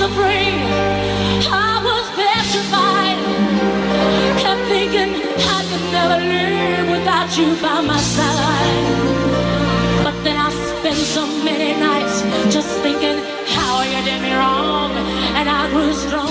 afraid, I was petrified. Kept thinking I could never live without you by my side. But then I spent so many nights just thinking how you did me wrong, and I grew strong.